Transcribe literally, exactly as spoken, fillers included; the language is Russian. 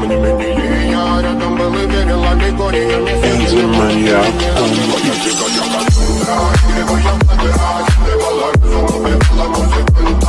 тем не менее я рядом был и верил, а не корень, не Энди Маньяк. Убивала разум, убивала музыку.